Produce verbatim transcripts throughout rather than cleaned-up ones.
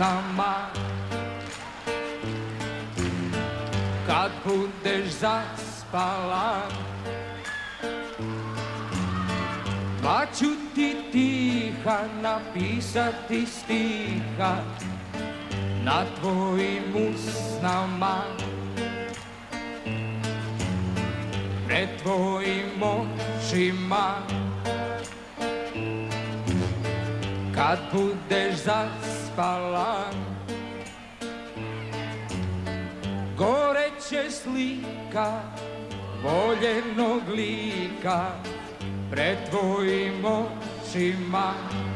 usnama. Kad budeš zaspala, pa ću ti tiha napisati stiha na tvojim usnama. Pred tvojim očima, kad budeš zaspala, goreće slika voljenog lika pred tvojim očima.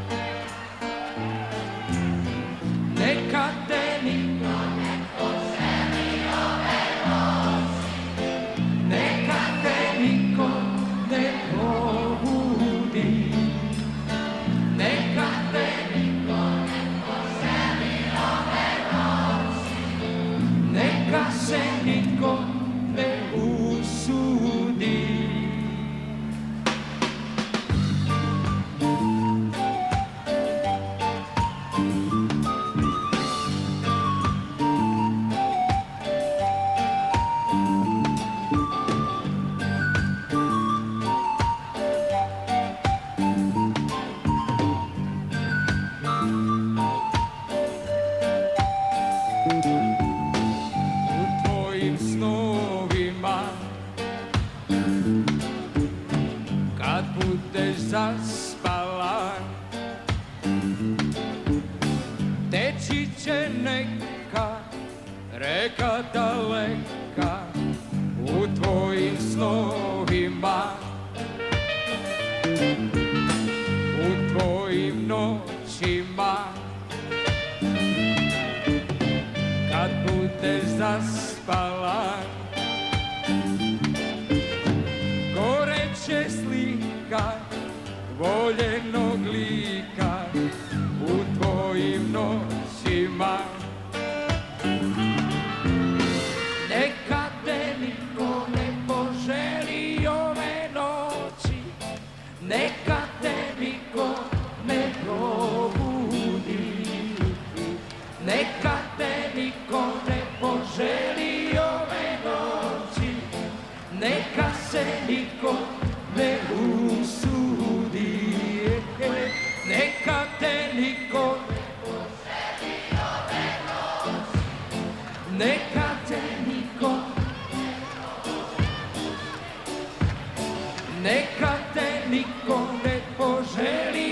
Neka te niko ne poželi ove noći, neka te niko ne probudi, neka te niko ne poželi ove noći, neka se niko ne usudi. Zaspala, teći će neka reka daleka u tvojim snovima, u tvojim noćima. Kad budeš zaspala, goreće slika voljenog lika u tvojim noćima. Neka te niko ne poželi ove noći, neka te niko ne probudi, neka te niko ne poželi ove noći, neka se niko ne usudi. Neka te niko ne poželi ove noći, neka te niko ne probudi, neka te niko ne poželi